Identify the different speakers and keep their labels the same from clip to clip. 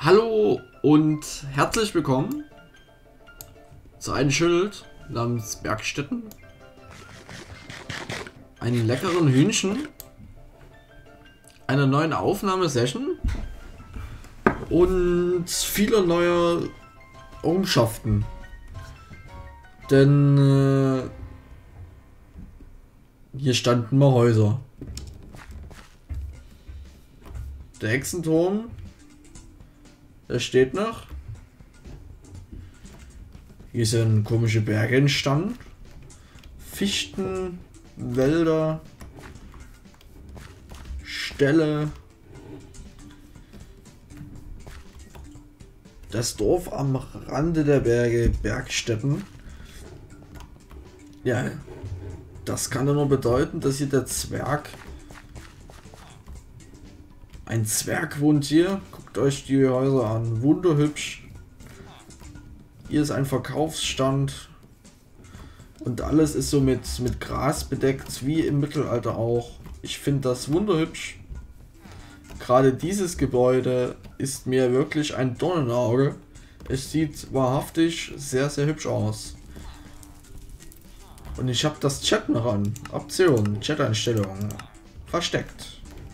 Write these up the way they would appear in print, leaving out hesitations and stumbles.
Speaker 1: Hallo und herzlich willkommen zu einem Schild namens Bergstetten, einem leckeren Hühnchen, einer neuen Aufnahmesession und viele neue Errungenschaften. Denn hier standen mal Häuser. Der Hexenturm, der steht noch. Hier sind komische Berge entstanden. Fichten, Wälder, Ställe. Das Dorf am Rande der Berge, Bergstetten. Ja, das kann ja nur bedeuten, dass hier der Zwerg... Ein Zwerg wohnt hier. Guckt euch die Häuser an. Wunderhübsch. Hier ist ein Verkaufsstand. Und alles ist so mit Gras bedeckt, wie im Mittelalter auch. Ich finde das wunderhübsch. Gerade dieses Gebäude ist mir wirklich ein Dorn im Auge. Es sieht wahrhaftig sehr, sehr hübsch aus. Und ich habe das Chat noch an. Optionen, Chat-Einstellungen. Versteckt.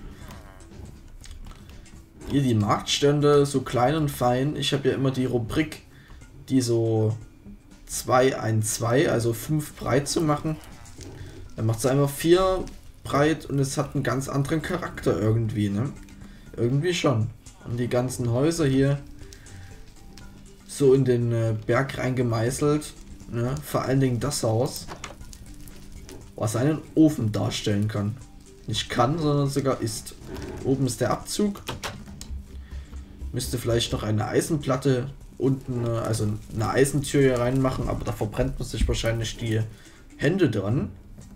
Speaker 1: Hier die Marktstände, so klein und fein. Ich habe ja immer die Rubrik, die so 2-1-2, also 5 breit zu machen. Dann macht es einfach 4 breit und es hat einen ganz anderen Charakter irgendwie, ne? Irgendwie schon. Und die ganzen Häuser hier so in den Berg reingemeißelt, ne? Vor allen Dingen das Haus, was einen Ofen darstellen kann. Nicht kann, sondern sogar ist. Oben ist der Abzug. Müsste vielleicht noch eine Eisenplatte unten, also eine Eisentür hier reinmachen, aber da verbrennt man sich wahrscheinlich die Hände dran.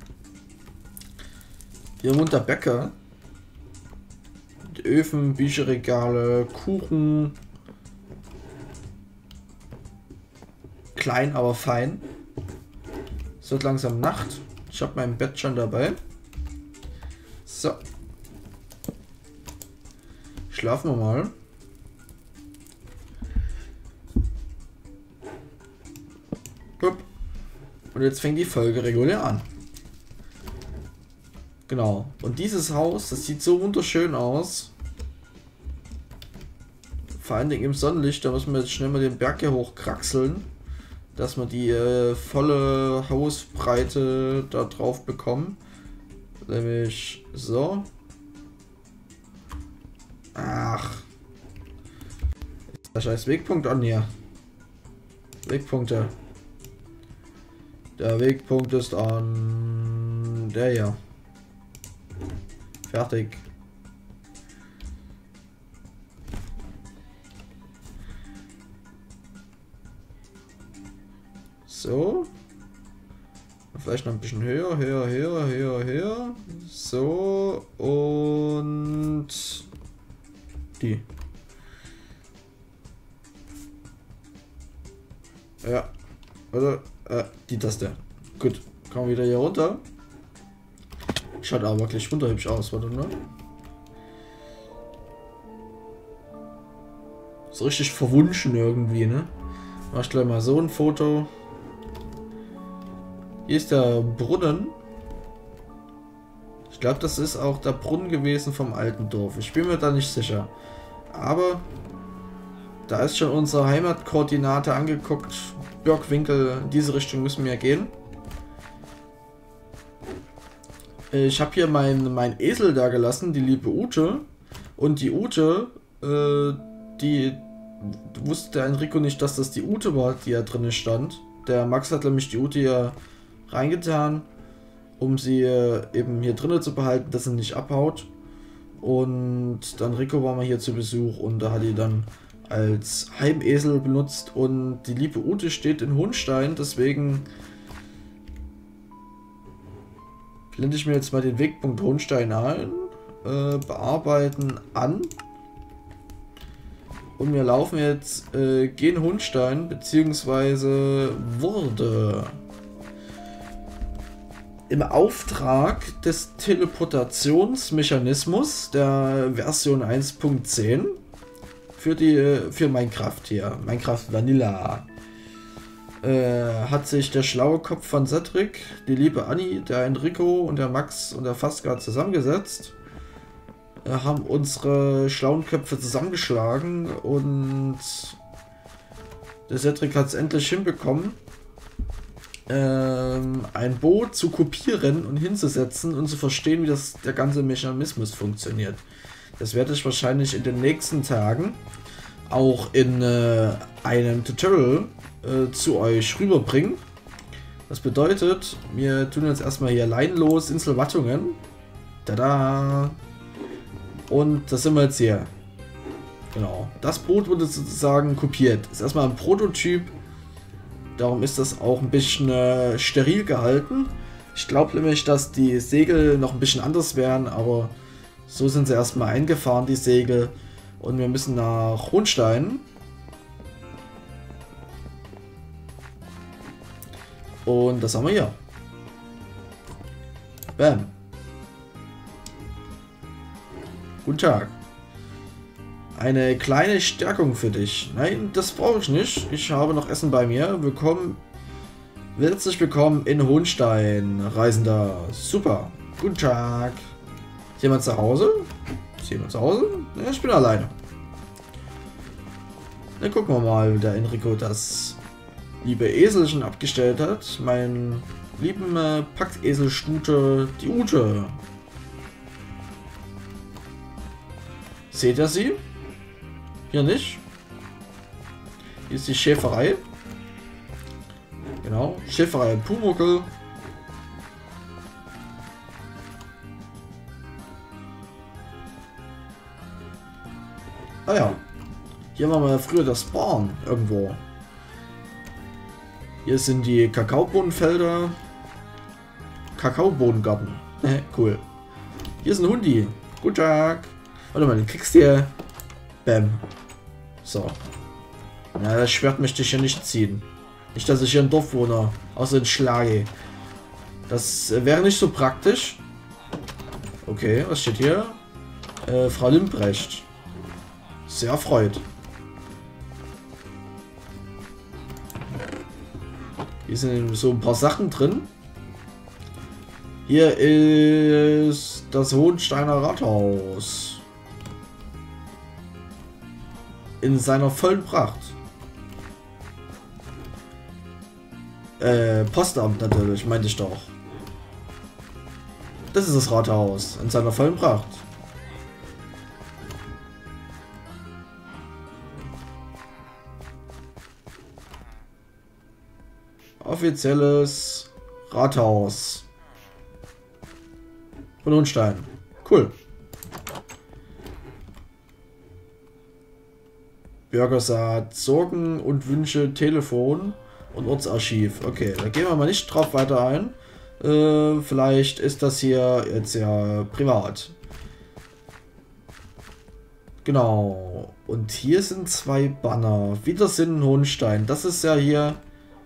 Speaker 1: Hier wohnt der Bäcker. Die Öfen, Bücherregale, Kuchen. Klein, aber fein. Es wird langsam Nacht. Ich habe mein Bett schon dabei. So. Schlafen wir mal. Und jetzt fängt die Folge regulär an. Genau. Und dieses Haus, das sieht so wunderschön aus. Vor allen Dingen im Sonnenlicht, da müssen wir jetzt schnell mal den Berg hier hochkraxeln, dass wir die volle Hausbreite da drauf bekommen. Nämlich so. Ach. Der scheiß Wegpunkt an hier. Wegpunkte. Der Wegpunkt ist an der hier. Fertig. So. Vielleicht noch ein bisschen höher, höher. So. Und die. Ja. Oder? Die Taste. Gut. Kommen wir wieder hier runter. Schaut aber wirklich wunderhübsch aus, warte mal. So richtig verwunschen irgendwie, ne? Mach ich gleich mal so ein Foto. Hier ist der Brunnen. Ich glaube, das ist auch der Brunnen gewesen vom alten Dorf. Ich bin mir da nicht sicher. Aber da ist schon unsere Heimatkoordinate angeguckt. Birkwinkel, in diese Richtung müssen wir gehen. Ich habe hier mein Esel da gelassen, die liebe Ute. Und die Ute, die wusste der Enrico nicht, dass das die Ute war, die ja drinnen stand. Der Max hat nämlich die Ute ja reingetan, um sie eben hier drinnen zu behalten, dass sie nicht abhaut. Und dann Enrico war mal hier zu Besuch und da hat die dann als Heimesel benutzt und die liebe Ute steht in Hohnstein, deswegen blende ich mir jetzt mal den Wegpunkt Hohnstein ein, bearbeiten an und wir laufen jetzt gen Hohnstein beziehungsweise wurde im Auftrag des Teleportationsmechanismus der Version 1.10 für Minecraft hier. Minecraft Vanilla. Hat sich der schlaue Kopf von Cedric, die liebe Anni, der Enrico und der Max und der Fasca zusammengesetzt. Haben unsere schlauen Köpfe zusammengeschlagen und der Cedric hat es endlich hinbekommen, ein Boot zu kopieren und hinzusetzen und zu verstehen, wie der ganze Mechanismus funktioniert. Das werde ich wahrscheinlich in den nächsten Tagen auch in einem Tutorial zu euch rüberbringen. Das bedeutet, wir tun jetzt erstmal hier leinlos Inselwattungen. Tada! Und das sind wir jetzt hier. Genau. Das Boot wurde sozusagen kopiert. Ist erstmal ein Prototyp. Darum ist das auch ein bisschen steril gehalten. Ich glaube nämlich, dass die Segel noch ein bisschen anders wären, aber so sind sie erstmal eingefahren, die Segel. Und wir müssen nach Hohnstein. Und das haben wir hier. Bam. Guten Tag. Eine kleine Stärkung für dich. Nein, das brauche ich nicht. Ich habe noch Essen bei mir. Herzlich willkommen in Hohnstein, Reisender. Super. Guten Tag. Ist jemand zu Hause? Ist jemand zu Hause? Ja, ich bin alleine. Dann gucken wir mal, wie der Enrico das liebe Eselchen abgestellt hat. Mein lieben Packeselstute, die Ute. Seht ihr sie? Hier nicht. Hier ist die Schäferei. Genau, Schäferei Pumuckl. Ah ja. Hier war mal früher das Spawn irgendwo. Hier sind die Kakaobohnenfelder. Kakaobohnengarten. Cool. Hier ist ein Hundi. Guten Tag. Warte mal, den kriegst du hier. Bam. So. Na, das Schwert möchte ich hier nicht ziehen. Nicht, dass ich hier ein Dorfwohner außer schlage. Das wäre nicht so praktisch. Okay, was steht hier? Frau Limbrecht. Sehr erfreut. Hier sind so ein paar Sachen drin. Hier ist das Hohensteiner Rathaus. In seiner vollen Pracht. Postamt natürlich, meinte ich doch. Das ist das Rathaus in seiner vollen Pracht. Offizielles Rathaus von Hohnstein. Cool. Bürgersaat, Sorgen und Wünsche, Telefon und Ortsarchiv. Okay, da gehen wir mal nicht drauf weiter ein. Vielleicht ist das hier jetzt ja privat. Genau. Und hier sind zwei Banner. Wiedersehen Hohnstein. Das ist ja hier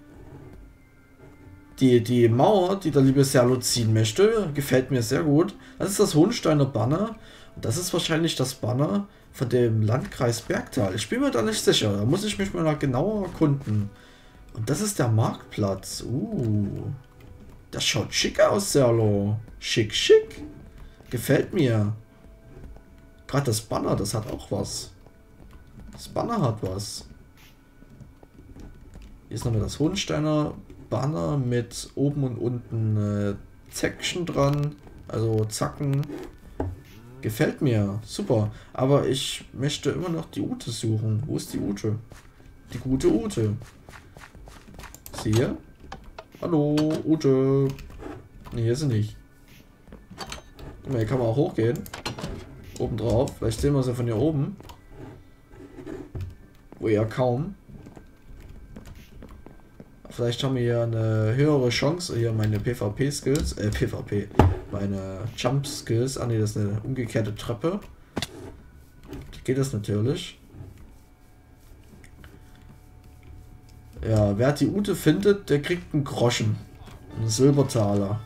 Speaker 1: die Mauer, die der liebe Serlo ziehen möchte. Gefällt mir sehr gut. Das ist das Hohnsteiner Banner. Und das ist wahrscheinlich das Banner von dem Landkreis Bergtal. Ich bin mir da nicht sicher. Da muss ich mich mal genauer erkunden. Und das ist der Marktplatz. Das schaut schick aus, Serlo. Schick, schick. Gefällt mir. Gerade das Banner, das hat auch was. Das Banner hat was. Hier ist nochmal das Hohensteiner Banner mit oben und unten Zäckchen dran. Also Zacken. Gefällt mir. Super. Aber ich möchte immer noch die Ute suchen. Wo ist die Ute? Die gute Ute. Ist sie hier? Hallo, Ute. Ne, hier ist sie nicht. Guck mal, hier kann man auch hochgehen. Oben drauf. Vielleicht sehen wir sie von hier oben. Wo eher kaum. Vielleicht haben wir hier eine höhere Chance. Hier meine PvP-Skills. PvP. Meine Jump-Skills. Ah ne, das ist eine umgekehrte Treppe. Da geht das natürlich. Ja, wer die Ute findet, der kriegt einen Groschen. Einen Silbertaler.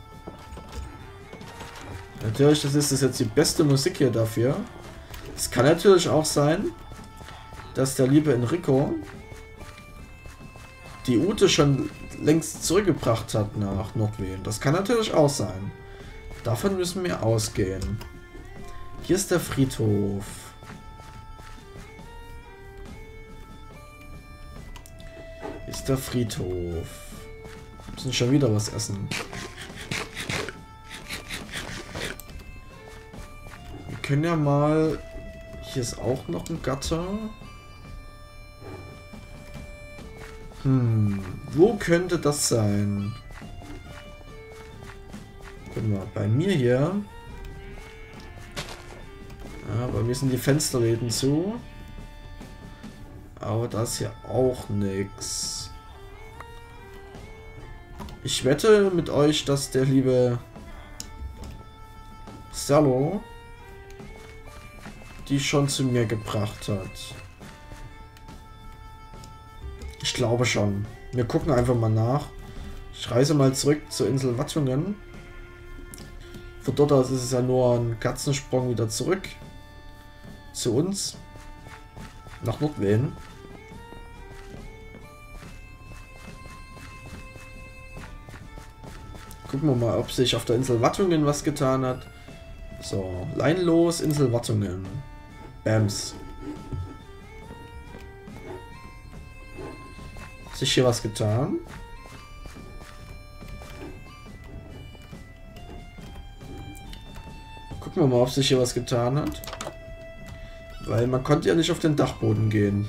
Speaker 1: Natürlich, das ist jetzt die beste Musik hier dafür. Es kann natürlich auch sein, dass der liebe Enrico die Ute schon längst zurückgebracht hat nach Nordwehen. Das kann natürlich auch sein. Davon müssen wir ausgehen. Hier ist der Friedhof. Hier ist der Friedhof. Wir müssen schon wieder was essen. Wir können ja mal... Hier ist auch noch ein Gatter. Wo könnte das sein? Guck mal, bei mir hier. Ja, bei mir sind die Fensterläden zu. Aber da ist hier auch nichts. Ich wette mit euch, dass der liebe Salo die schon zu mir gebracht hat. Ich glaube schon. Wir gucken einfach mal nach. Ich reise mal zurück zur Insel Wattungen. Von dort aus ist es ja nur ein Katzensprung wieder zurück. Zu uns. Nach Nordwehen. Gucken wir mal, ob sich auf der Insel Wattungen was getan hat. So, leinlos, Insel Wattungen. Bams. Hat sich hier was getan? Gucken wir mal, ob sich hier was getan hat. Weil man konnte ja nicht auf den Dachboden gehen.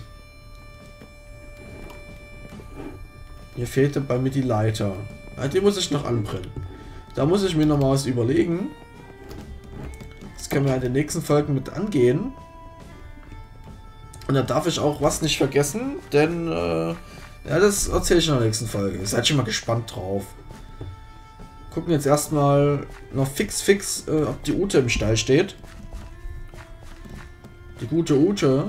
Speaker 1: Hier fehlte bei mir die Leiter. Die muss ich noch anbringen. Da muss ich mir noch mal was überlegen. Das können wir in den nächsten Folgen mit angehen. Und da darf ich auch was nicht vergessen, denn ja, das erzähle ich in der nächsten Folge. Seid schon mal gespannt drauf. Gucken jetzt erstmal noch fix, ob die Ute im Stall steht. Die gute Ute.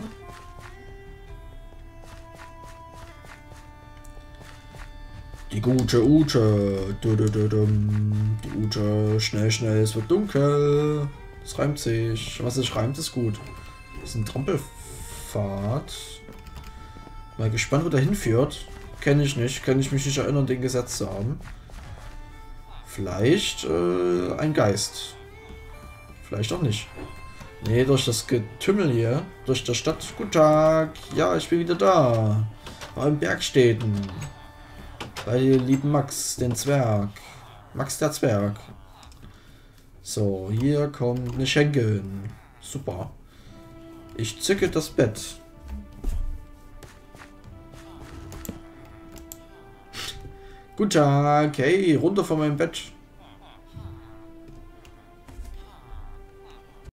Speaker 1: Die gute Ute. Die Ute. Schnell, es wird dunkel. Das reimt sich. Was sich reimt, ist gut. Das ist ein Trampelpfad. Mal gespannt, wo der hinführt. Kenne ich nicht. Kann ich mich nicht erinnern, den gesetzt zu haben. Vielleicht ein Geist. Vielleicht auch nicht. Nee, durch das Getümmel hier. Durch der Stadt. Guten Tag. Ja, ich bin wieder da. War in Bergstädten. Bei dem lieben Max, den Zwerg. Max der Zwerg. So, hier kommt eine Schenken. Super. Ich zücke das Bett. Guten Tag. Hey, runter von meinem Bett.